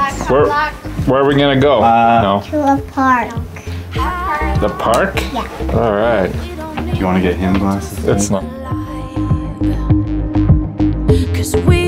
Where are we gonna go? No. To a park. The park? Yeah. All right. Do you want to get him glasses? It's not. 'Cause we